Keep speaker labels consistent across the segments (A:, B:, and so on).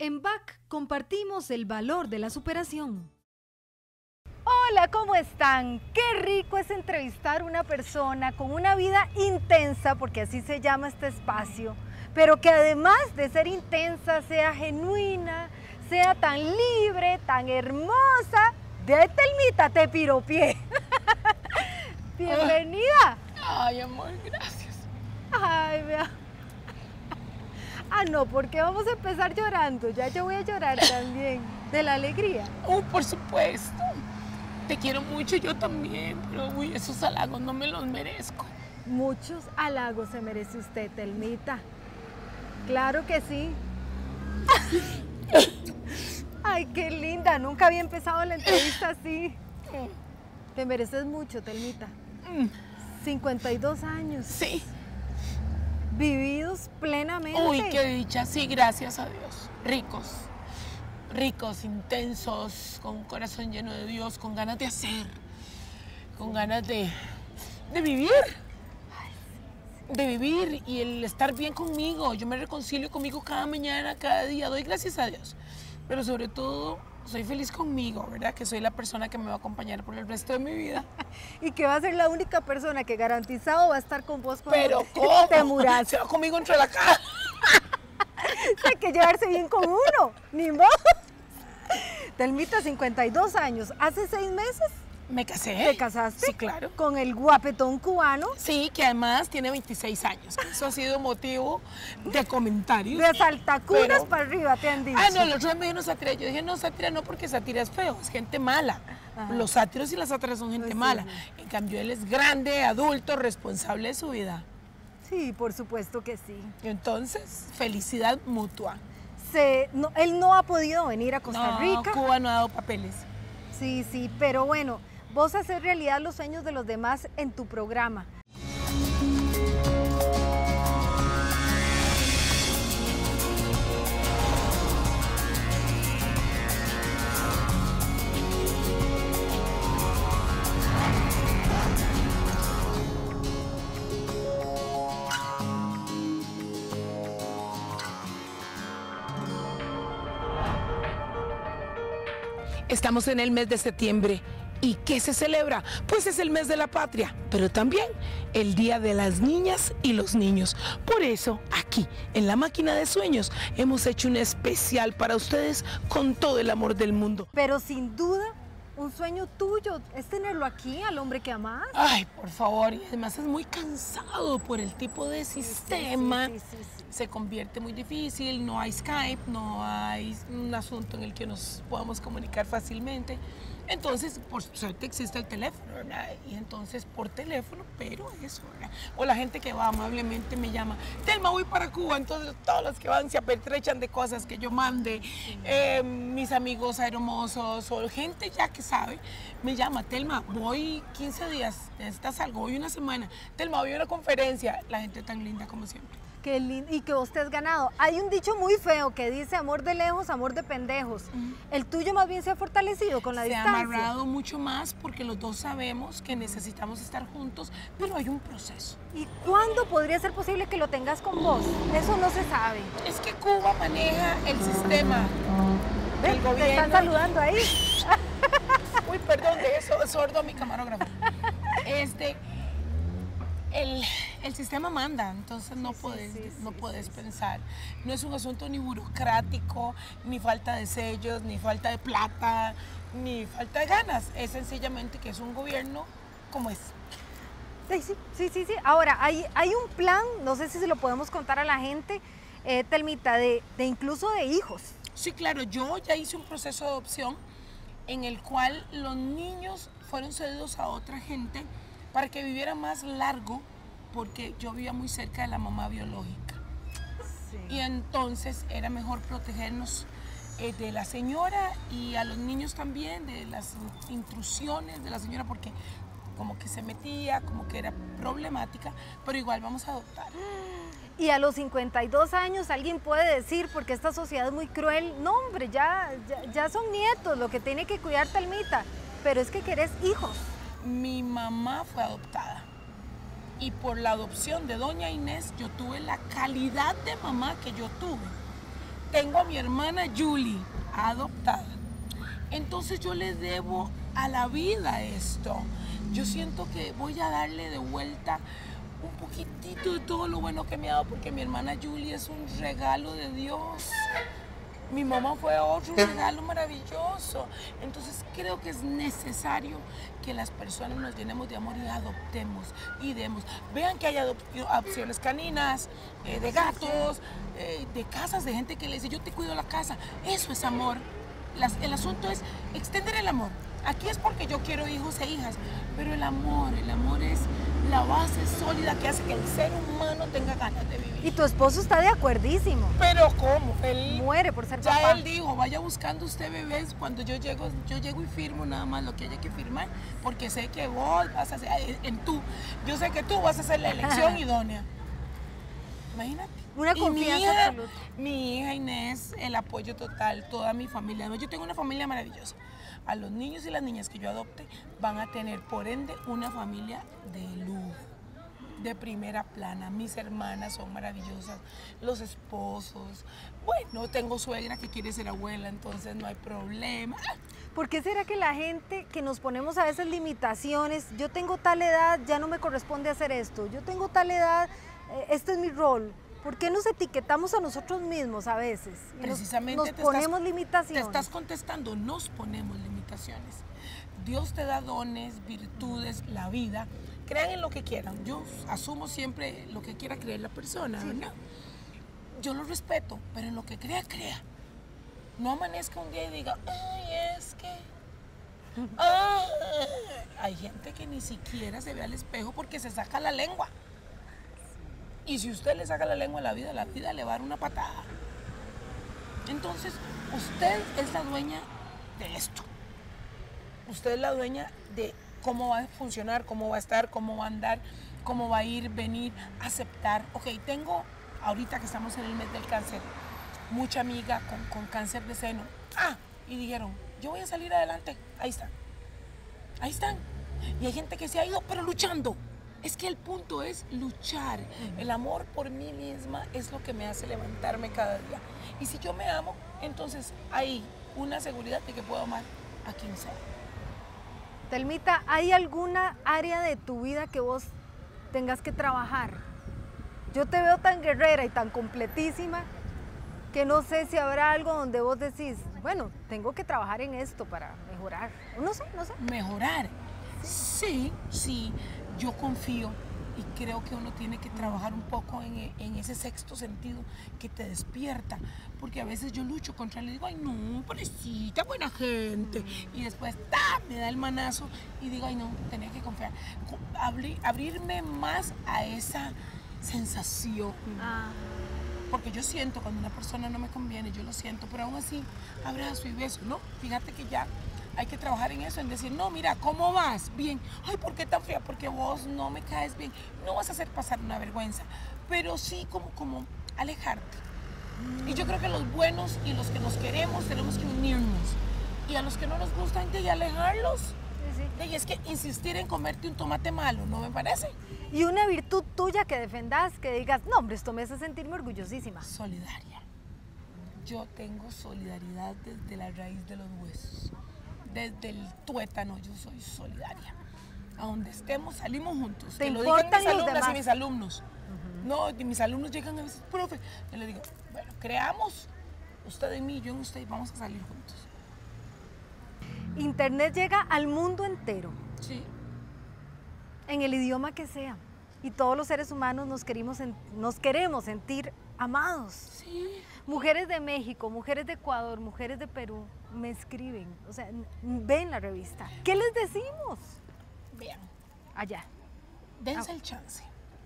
A: En BAC compartimos el valor de la superación.
B: Hola, ¿cómo están? Qué rico es entrevistar a una persona con una vida intensa, porque así se llama este espacio, pero que además de ser intensa, sea genuina, sea tan libre, tan hermosa. De Telmita te piropié. Bienvenida.
C: Ay, amor, gracias.
B: Ay, vea. Ah, no, porque vamos a empezar llorando. Ya yo voy a llorar también, de la alegría.
C: Por supuesto. Te quiero mucho, yo también, pero uy, esos halagos no me los merezco.
B: Muchos halagos se merece usted, Telmita. Claro que sí. Ay, qué linda. Nunca había empezado la entrevista así. Te mereces mucho, Telmita. 52 años.
C: Sí.
B: Vividos plenamente.
C: Uy, qué dicha. Sí, gracias a Dios. Ricos. Ricos, intensos, con un corazón lleno de Dios, con ganas de hacer, con ganas de vivir. De vivir y el estar bien conmigo. Yo me reconcilio conmigo cada mañana, cada día. Doy gracias a Dios. Pero sobre todo, soy feliz conmigo, ¿verdad? Que soy la persona que me va a acompañar por el resto de mi vida.
B: Y que va a ser la única persona que garantizado va a estar con vos cuando
C: Pero ¿cómo?
B: te muras.
C: Se va conmigo entre la cara.
B: Hay que llevarse bien con uno, ni modo. Telmita, 52 años. ¿Hace 6 meses
C: Me casé.
B: te casaste?
C: Sí, claro.
B: Con el guapetón cubano.
C: Sí, que además tiene 26 años. Eso ha sido motivo de comentarios.
B: De saltacunas
C: Pero-
B: para arriba, te han dicho.
C: Ah, no, el otro día me dijo sátira. Yo dije, no, sátira no, porque sátira es feo, es gente mala.
B: Ajá.
C: Los sátiros y las sátiras son gente
B: Pues sí.
C: mala. En cambio, él es grande, adulto, responsable de su vida.
B: Sí, por supuesto que sí.
C: Entonces, felicidad mutua.
B: Él no ha podido venir a Costa
C: No,
B: Rica.
C: Cuba no ha dado papeles.
B: Sí, sí, pero bueno, vos haces realidad los sueños de los demás en tu programa.
C: Estamos en el mes de septiembre. ¿Y qué se celebra? Pues es el mes de la patria, pero también el Día de las Niñas y los Niños. Por eso, aquí, en La Máquina de Sueños, hemos hecho un especial para ustedes con todo el amor del mundo.
B: Pero sin duda, un sueño tuyo es tenerlo aquí, al hombre que amás.
C: Ay, por favor, y además es muy cansado por el tipo de sistema.
B: Sí.
C: Se convierte muy difícil, no hay Skype, no hay un asunto en el que nos podamos comunicar fácilmente. Entonces, por suerte existe el teléfono, ¿verdad? Y entonces por teléfono, pero eso, ¿verdad? O la gente que va amablemente me llama, Telma, voy para Cuba. Entonces todos los que van se apertrechan de cosas que yo mande. Mis amigos aeromosos o gente ya que sabe, me llama, Telma, voy 15 días, necesitas algo, voy una semana. Telma, voy a una conferencia. La gente tan linda como siempre.
B: Qué lindo. Y que vos te has ganado. Hay un dicho muy feo que dice amor de lejos, amor de pendejos. El tuyo más bien se ha fortalecido con la
C: Se ha
B: distancia.
C: amarrado mucho más porque los dos sabemos que necesitamos estar juntos, pero hay un proceso.
B: ¿Y cuándo podría ser posible que lo tengas con vos? Eso no se sabe.
C: Es que Cuba maneja el sistema del
B: Te
C: gobierno.
B: están saludando ahí.
C: Uy, perdón, de eso, es sordo mi camarógrafo. El sistema manda, entonces no puedes pensar. No es un asunto ni burocrático, ni falta de sellos, ni falta de plata, ni falta de ganas. Es sencillamente que es un gobierno como es.
B: Sí. Ahora, hay un plan, no sé si se lo podemos contar a la gente, Telmita, de incluso de hijos.
C: Sí, claro, yo ya hice un proceso de adopción en el cual los niños fueron cedidos a otra gente para que viviera más largo, porque yo vivía muy cerca de la mamá biológica. Y entonces era mejor protegernos de la señora y a los niños también, de las intrusiones de la señora, porque como que se metía, como que era problemática, pero igual vamos a adoptar.
B: Y a los 52 años alguien puede decir, porque esta sociedad es muy cruel, no hombre, ya son nietos, lo que tiene que cuidar Telmita, pero es que querés hijos.
C: Mi mamá fue adoptada y por la adopción de doña Inés yo tuve la calidad de mamá que yo tuve. tengo a mi hermana Julie, adoptada. Entonces yo le debo a la vida esto. Yo siento que voy a darle de vuelta un poquitito de todo lo bueno que me ha dado, porque mi hermana Julie es un regalo de Dios. Mi mamá fue otro regalo maravilloso. Entonces creo que es necesario que las personas nos llenemos de amor y adoptemos y demos. Vean que hay adopciones caninas, de gatos, de casas, de gente que le dice, yo te cuido la casa. Eso es amor. El asunto es extender el amor. Aquí es porque yo quiero hijos e hijas, pero el amor es la base sólida que hace que el ser humano tenga ganas de vivir.
B: Y tu esposo está de acuerdísimo.
C: Pero ¿cómo? Él
B: muere por ser
C: ya
B: papá.
C: él dijo, vaya buscando usted bebés. Cuando yo llego y firmo nada más lo que haya que firmar, porque sé que vos vas a hacer, yo sé que tú vas a hacer la elección idónea. Imagínate.
B: Una confianza absoluta.
C: Mi hija Inés, el apoyo total, toda mi familia. Además, yo tengo una familia maravillosa. A los niños y las niñas que yo adopte van a tener, por ende, una familia de lujo, de primera plana. Mis hermanas son maravillosas, los esposos. Bueno, tengo suegra que quiere ser abuela, entonces no hay problema.
B: ¿Por qué será que la gente que nos ponemos a veces limitaciones, yo tengo tal edad, ya no me corresponde hacer esto, yo tengo tal edad, este es mi rol? ¿Por qué nos etiquetamos a nosotros mismos a veces?
C: Precisamente
B: nos ponemos limitaciones.
C: Te estás contestando, nos ponemos limitaciones. Dios te da dones, virtudes, la vida. Crean en lo que quieran. Yo asumo siempre lo que quiera creer la persona, ¿verdad? Yo lo respeto, pero en lo que crea, crea. No amanezca un día y diga, ay, es que... Hay gente que ni siquiera se ve al espejo porque se saca la lengua. Y si usted le saca la lengua a la vida le va a dar una patada. Entonces, usted es la dueña de esto. Usted es la dueña de cómo va a funcionar, cómo va a estar, cómo va a andar, cómo va a ir, venir, aceptar. Ok, tengo, ahorita que estamos en el mes del cáncer, mucha amiga con cáncer de seno. Y dijeron, yo voy a salir adelante. Ahí están. Ahí están. Y hay gente que se ha ido, pero luchando. Es que el punto es luchar. El amor por mí misma es lo que me hace levantarme cada día. Y si yo me amo, entonces hay una seguridad de que puedo amar a quien sea.
B: Telmita, ¿hay alguna área de tu vida que vos tengas que trabajar? Yo te veo tan guerrera y tan completísima que no sé si habrá algo donde vos decís, bueno, tengo que trabajar en esto para mejorar. No sé.
C: ¿Mejorar? Sí. Yo confío y creo que uno tiene que trabajar un poco en ese sexto sentido que te despierta, porque a veces yo lucho contra él y digo, ay no, pobrecita, buena gente, y después me da el manazo y digo, ay no, tenía que confiar, abrirme más a esa sensación, porque yo siento cuando una persona no me conviene, yo lo siento, pero aún así abrazo y beso, ¿no? Fíjate que ya hay que trabajar en eso, en decir, no, mira, ¿cómo vas? Bien. Ay, ¿por qué tan fría? Porque vos no me caes bien. No vas a hacer pasar una vergüenza, pero sí como alejarte. Y yo creo que los buenos y los que nos queremos tenemos que unirnos. Y a los que no nos gustan, de alejarlos.
B: Sí.
C: Y es que insistir en comerte un tomate malo, ¿no me parece?
B: Y una virtud tuya que defendas, que digas, no, hombre, esto me hace sentirme orgullosísima.
C: Solidaria. Yo tengo solidaridad desde la raíz de los huesos. Desde el tuétano yo soy solidaria. A donde estemos salimos juntos.
B: ¿Te
C: que lo
B: importan
C: digan mis
B: los
C: alumnas
B: demás?
C: y mis alumnos. No, y mis alumnos llegan a veces, profe, yo le digo, bueno, creamos usted en mí, yo en usted y vamos a salir juntos.
B: Internet llega al mundo entero,
C: Sí.
B: en el idioma que sea. Y todos los seres humanos nos queremos sentir amados.
C: Sí.
B: Mujeres de México, mujeres de Ecuador, mujeres de Perú me escriben, o sea, ven la revista. ¿Qué les decimos?
C: Vean,
B: Allá.
C: dense el chance.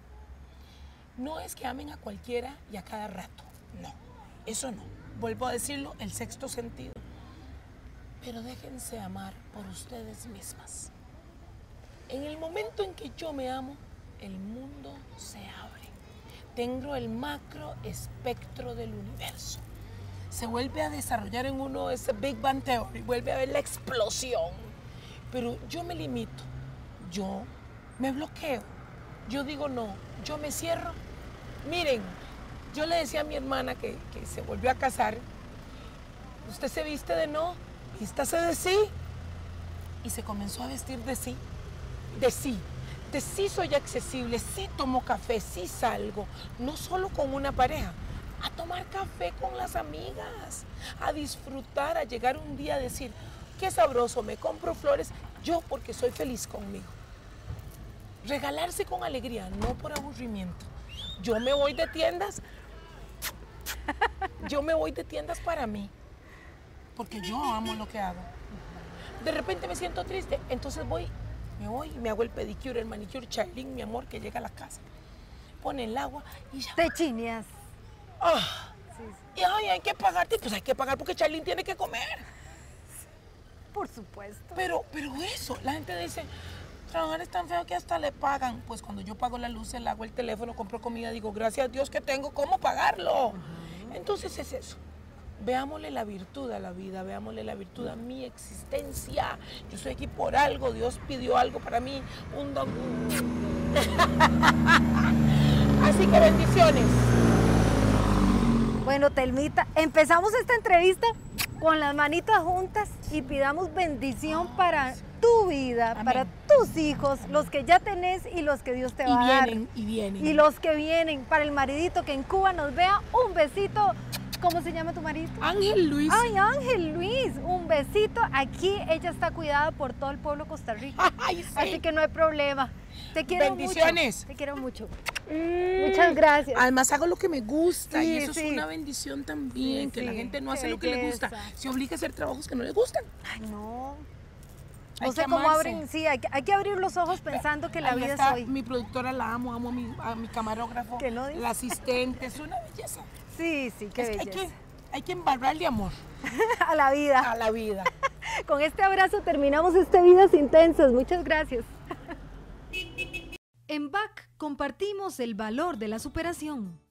C: No es que amen a cualquiera y a cada rato, no, eso no. Vuelvo a decirlo, el sexto sentido. Pero déjense amar por ustedes mismas. En el momento en que yo me amo, el mundo se abre. Tengo el macro espectro del universo. Se vuelve a desarrollar en uno ese Big Bang Theory, vuelve a ver la explosión. Pero yo me limito, yo me bloqueo, yo digo no, yo me cierro. Miren, Yo le decía a mi hermana que se volvió a casar, usted se viste de no, vístase de sí. Y se comenzó a vestir de sí, de sí. De sí soy accesible, sí tomo café, sí salgo, no solo con una pareja, a tomar café con las amigas, a disfrutar, a llegar un día a decir, qué sabroso, me compro flores, yo porque soy feliz conmigo. Regalarse con alegría, no por aburrimiento. Yo me voy de tiendas para mí, porque yo amo lo que hago. De repente me siento triste, entonces me voy y me hago el pedicure, el manicure, Charlene, mi amor, que llega a la casa, pone el agua y ya.
B: Te chineas.
C: Ah,
B: Sí,
C: y ay, hay que pagarte, pues hay que pagar porque Charlene tiene que comer.
B: por supuesto.
C: Pero eso, la gente dice, trabajar es tan feo que hasta le pagan. Pues cuando yo pago la luz, el agua, el teléfono, compro comida, digo, gracias a Dios que tengo cómo pagarlo. Entonces es eso. Veámosle la virtud a la vida, veámosle la virtud a mi existencia. Yo estoy aquí por algo, Dios pidió algo para mí, un don. Así que bendiciones.
B: Bueno, Telmita, empezamos esta entrevista con las manitas juntas y pidamos bendición para tu vida,
C: Amén.
B: para tus hijos, los que ya tenés y los que Dios te va a dar.
C: Y vienen.
B: Y los que vienen, para el maridito que en Cuba nos vea, un besito. ¿Cómo se llama tu marido?
C: Ángel Luis.
B: Ay, Ángel Luis, un besito. Aquí ella está cuidada por todo el pueblo de Costa Rica.
C: Ay, sí.
B: Así que no hay problema. Te quiero
C: Bendiciones.
B: mucho. Te quiero mucho. Muchas gracias.
C: Además hago lo que me gusta
B: Sí,
C: y eso
B: sí.
C: es una bendición también,
B: Sí,
C: que la
B: sí,
C: gente no
B: qué
C: hace lo que le gusta,
B: belleza.
C: se obliga a hacer trabajos que no le gustan.
B: Ay, no.
C: Hay
B: No sé
C: que
B: cómo
C: amarse.
B: abren, sí, hay que abrir los ojos pensando que la
C: Ahí
B: vida
C: está
B: es hoy.
C: mi productora, la amo a mi camarógrafo,
B: ¿Qué no dice?
C: la asistente, es una belleza.
B: Sí, sí, qué
C: Es que
B: belleza.
C: hay que embarrarle amor
B: A la vida.
C: a la vida.
B: Con este abrazo terminamos este Vidas Intensas. Muchas gracias.
A: En BAC compartimos el valor de la superación.